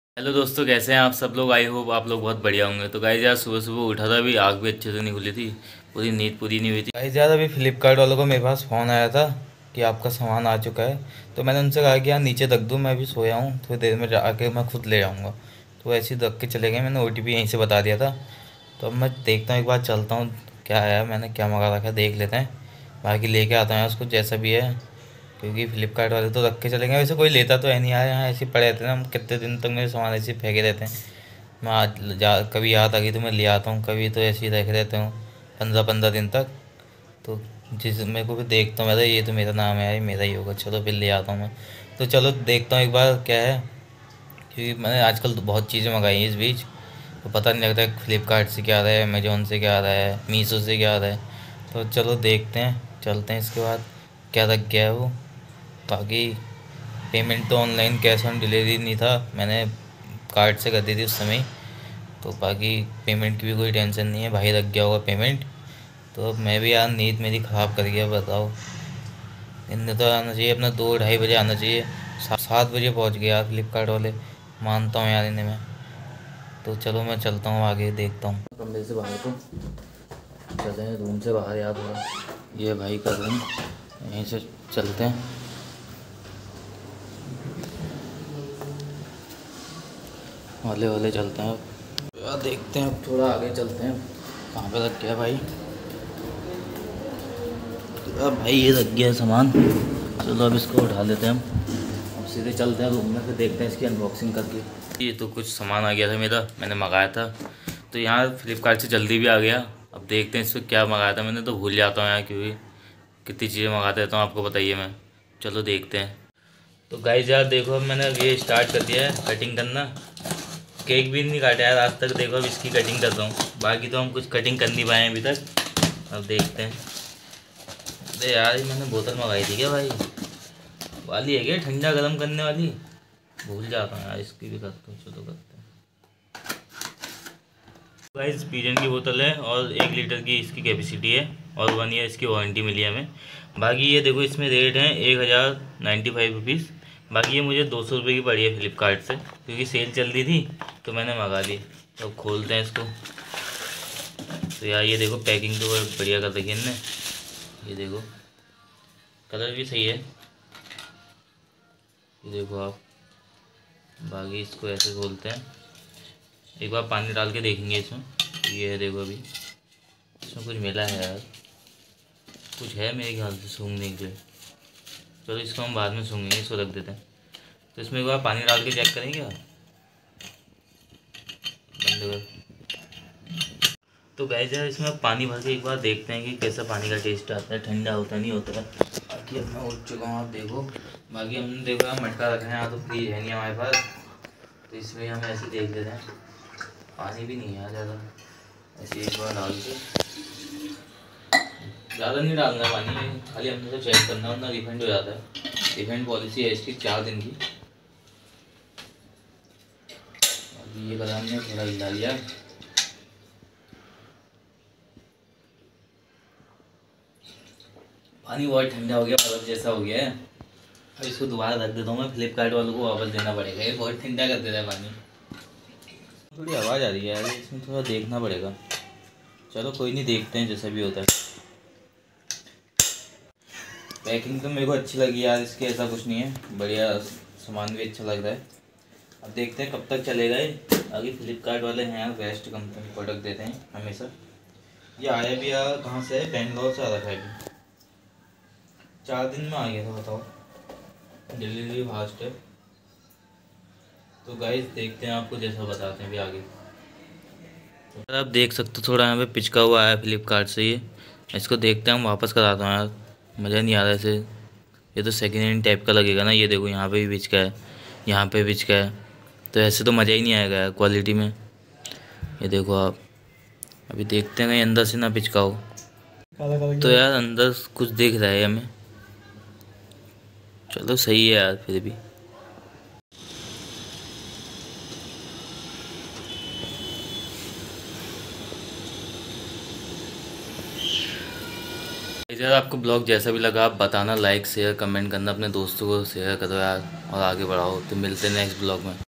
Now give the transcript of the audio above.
Hello दोस्तों, कैसे हैं आप सब लोग। आई होप आप लोग बहुत बढ़िया होंगे। तो गाइस यार, सुबह सुबह उठा था, अभी आँख भी अच्छे से नहीं खुली थी, पूरी नींद पूरी नहीं हुई थी। गाइस यार, अभी फ्लिपकार्ट वालों को मेरे पास फ़ोन आया था कि आपका सामान आ चुका है। तो मैंने उनसे कहा कि यार नीचे रख दूँ, मैं अभी सोया हूँ, थोड़ी देर में आके मैं खुद ले आऊँगा। तो ऐसे ही रख के चले गए, मैंने OTP यहीं से बता दिया था। तो अब मैं देखता हूँ, एक बार चलता हूँ क्या आया, मैंने क्या मंगा रखा है देख लेते हैं। बाकी लेके आता हूँ यार उसको जैसा भी है, क्योंकि फ्लिपकार्ट वाले तो रख के चलेंगे। वैसे कोई लेता तो है नहीं यार, यहाँ ऐसे ही पड़े रहते हैं ना, हम कितने दिन तक मेरे सामान ऐसे ही फेंके रहते हैं। मैं आज कभी याद आ गई तो मैं ले आता हूँ, कभी तो ऐसे ही रख देते हूँ 15-15 दिन तक। तो जिस मेरे को भी देखता हूँ, मैं ये तो मेरा नाम है, ये मेरा ही होगा, चलो फिर ले आता हूँ मैं। तो चलो देखता हूँ एक बार क्या है, क्योंकि मैंने आजकल तो बहुत चीज़ें मंगाई हैं इस बीच। तो पता नहीं लगता है फ्लिपकार्ट से क्या आ रहा है, अमेजोन से क्या आ रहा है, मीशो से क्या आ रहा है। तो चलो देखते हैं, चलते हैं इसके बाद क्या रख गया है वो। बाकी पेमेंट तो ऑनलाइन कैश ऑन डिलीवरी नहीं था, मैंने कार्ड से कर दी थी उस समय। तो बाकी पेमेंट की भी कोई टेंशन नहीं है, भाई रख गया होगा पेमेंट। तो अब मैं भी यार नींद मेरी ख़राब कर गया, बताओ। इनने तो आना चाहिए अपना 2-2:30 बजे आना चाहिए, 7 बजे पहुंच गया यार फ्लिपकार्ट वाले। मानता हूँ यार इन्हें मैं। तो चलो मैं चलता हूँ आगे, देखता हूँ कमरे से बाहर को। चलते हैं रूम से बाहर यार थोड़ा, ये भाई का रूम, यहीं से चलते हैं। हौले हौले चलते हैं अब यार, देखते हैं अब थोड़ा आगे चलते हैं। कहाँ पे रख गया भाई, अब भाई ये रख गया है सामान। चलो अब इसको उठा लेते हैं हम, अब सीधे चलते हैं रूम में, फिर देखते हैं इसकी अनबॉक्सिंग करके। ये तो कुछ सामान आ गया था मेरा, मैंने मंगाया था। तो यहाँ फ्लिपकार्ट से जल्दी भी आ गया। अब देखते हैं इसमें क्या मंगाया था, मैंने तो भूल जाता हूँ यार, क्योंकि कितनी चीज़ें मंगाते रहता हूँ आपको बताइए मैं। चलो देखते हैं। तो गाइस यार देखो, अब मैंने ये स्टार्ट कर दिया है कटिंग करना। केक भी नहीं काटा यार आज तक, देखो अब इसकी कटिंग कर रहा हूँ। बाकी तो हम कुछ कटिंग कर नहीं पाए हैं अभी तक, अब देखते हैं। अरे यार, ये मैंने बोतल मंगाई थी क्या भाई, वाली है क्या ठंडा गर्म करने वाली, भूल जाता हूँ यार। इसकी भी करता हूँ, चलो करते हैं। गाइस पिजन की बोतल है और 1 लीटर की इसकी कैपेसिटी है, और 1 ईयर इसकी वारंटी मिली है हमें। बाकी ये देखो, इसमें रेट है 1095 रुपीज़। बाकी ये मुझे 200 रुपये की पड़ी है फ्लिपकार्ट से, क्योंकि सेल चल रही थी तो मैंने मंगा ली। तो अब खोलते हैं इसको। तो यार ये देखो, पैकिंग तो बहुत बढ़िया कर रखी है इनने, ये देखो कलर भी सही है, ये देखो आप। बाकी इसको ऐसे खोलते हैं, एक बार पानी डाल के देखेंगे इसमें। ये है देखो, अभी इसमें कुछ मिला है यार, कुछ है मेरे ख्याल से सूंघने के लिए। चलो इसको हम बाद में सूंघेंगे, इसको रख देते हैं। तो इसमें एक बार पानी डाल के चेक करेंगे, बंद कर। तो गैस यार, इसमें पानी भर के एक बार देखते हैं कि कैसा पानी का टेस्ट आता है, ठंडा होता है नहीं होता है। बाकी अब मैं उठ चुका हूँ, आप देखो। बाकी हमने देखो यार, मटका रखा है यहाँ, तो फ्रीज है नहीं हमारे पास, तो इसमें हम ऐसे देख लेते हैं। पानी भी नहीं है ज़्यादा, ऐसे एक बार डाल के, ज़्यादा नहीं डालना है पानी, खाली हमने तो चेक करना, वरना रिफंड हो जाता है। रिफंड पॉलिसी है इसकी 4 दिन की। अभी ये कलर हमने थोड़ा हिला लिया, पानी बहुत ठंडा हो गया, बर्फ जैसा हो गया है। अब इसको दोबारा रख देता हूँ मैं, फ्लिपकार्ट वालों को वापस देना पड़ेगा, ये बहुत ठंडा कर देता है पानी। थोड़ी आवाज़ आ रही है यार, इसमें थोड़ा देखना पड़ेगा। चलो कोई नहीं, देखते हैं जैसा भी होता है। पैकिंग तो मेरे को अच्छी लगी यार इसकी, ऐसा कुछ नहीं है, बढ़िया सामान भी अच्छा लग रहा है। अब देखते हैं कब तक चलेगा ये। आगे फ्लिपकार्ट वाले हैं यार, बेस्ट कंपनी प्रोडक्ट देते हैं हमेशा। ये आया भी यार कहाँ से है, बेंगलोर से आ रखा है अभी, 4 दिन में आ गया था, बताओ। डिलीवरी फास्ट है। तो गाइस देखते हैं, आपको जैसा बताते हैं भी आगे। तो आप देख सकते हो, थोड़ा यहाँ पे पिचका हुआ है फ्लिपकार्ट से ये। इसको देखते हैं, हम वापस कराता हूँ यार, मज़ा नहीं आ रहा ऐसे। ये तो सेकेंड हैंड टाइप का लगेगा ना, ये देखो यहाँ पे भी पिचका है, यहाँ पे पिचका है। तो ऐसे तो मज़ा ही नहीं आएगा यार क्वालिटी में। ये देखो आप, अभी देखते हैं कहीं अंदर से ना पिचका हो। तो यार अंदर कुछ दिख रहा है हमें, चलो सही है यार फिर भी। यार आपको ब्लॉग जैसा भी लगा आप बताना, लाइक शेयर कमेंट करना, अपने दोस्तों को शेयर करो यार, और आगे बढ़ाओ। तो मिलते हैं नेक्स्ट ब्लॉग में।